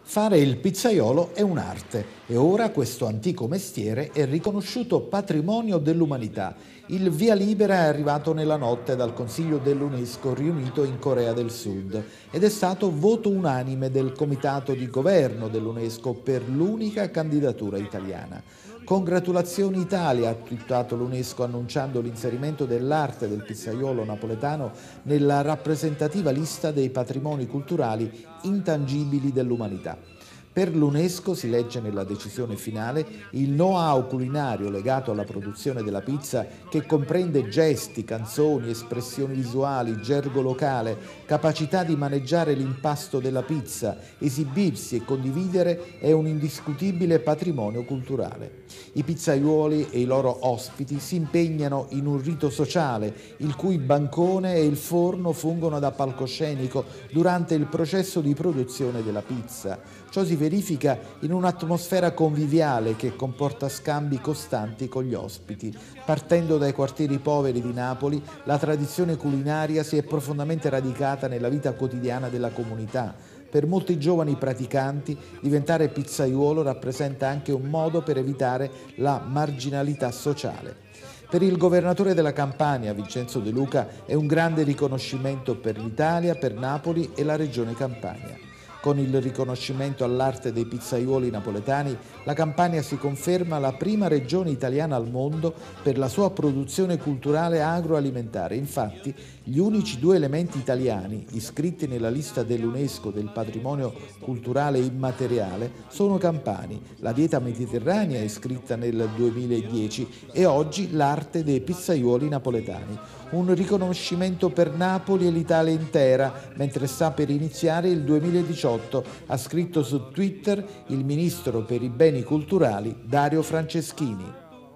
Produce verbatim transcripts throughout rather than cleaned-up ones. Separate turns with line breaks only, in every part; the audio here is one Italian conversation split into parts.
Fare il pizzaiolo è un'arte e ora questo antico mestiere è riconosciuto patrimonio dell'umanità. Il via libera è arrivato nella notte dal Consiglio dell'UNESCO riunito in Corea del Sud ed è stato voto unanime del Comitato di Governo dell'UNESCO per l'unica candidatura italiana. Congratulazioni Italia, ha twittato l'UNESCO annunciando l'inserimento dell'arte del pizzaiolo napoletano nella rappresentativa lista dei patrimoni culturali intangibili dell'umanità. Per l'UNESCO, si legge nella decisione finale, il know-how culinario legato alla produzione della pizza, che comprende gesti, canzoni, espressioni visuali, gergo locale, capacità di maneggiare l'impasto della pizza, esibirsi e condividere, è un indiscutibile patrimonio culturale. I pizzaiuoli e i loro ospiti si impegnano in un rito sociale, il cui bancone e il forno fungono da palcoscenico durante il processo di produzione della pizza. Ciò si verifica in un'atmosfera conviviale che comporta scambi costanti con gli ospiti. Partendo dai quartieri poveri di Napoli, la tradizione culinaria si è profondamente radicata nella vita quotidiana della comunità. Per molti giovani praticanti, diventare pizzaiuolo rappresenta anche un modo per evitare la marginalità sociale. Per il governatore della Campania, Vincenzo De Luca, è un grande riconoscimento per l'Italia, per Napoli e la regione Campania. Con il riconoscimento all'arte dei pizzaiuoli napoletani, la Campania si conferma la prima regione italiana al mondo per la sua produzione culturale agroalimentare. Infatti, gli unici due elementi italiani iscritti nella lista dell'UNESCO del patrimonio culturale immateriale sono campani. La dieta mediterranea è iscritta nel duemiladieci e oggi l'arte dei pizzaiuoli napoletani. Un riconoscimento per Napoli e l'Italia intera, mentre sta per iniziare il duemiladiciotto, ha scritto su Twitter il ministro per i beni culturali Dario Franceschini.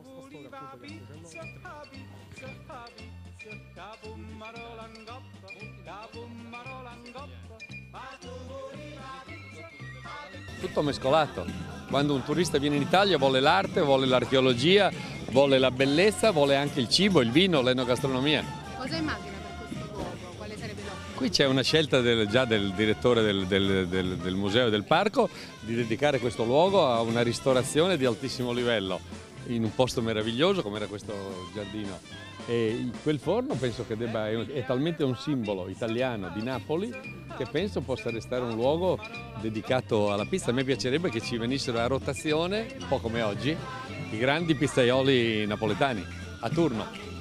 Tutto mescolato. Quando un turista viene in Italia vuole l'arte, vuole l'archeologia, vuole la bellezza, vuole anche il cibo, il vino, l'enogastronomia.
Cosa immagina per questo luogo? Quale sarebbe l'opera?
Qui c'è una scelta del, già del direttore del, del, del, del museo e del parco di dedicare questo luogo a una ristorazione di altissimo livello, in un posto meraviglioso come era questo giardino. E quel forno penso che debba, è talmente un simbolo italiano di Napoli che penso possa restare un luogo dedicato alla pizza. A me piacerebbe che ci venissero a rotazione, un po' come oggi, i grandi pizzaioli napoletani, a turno.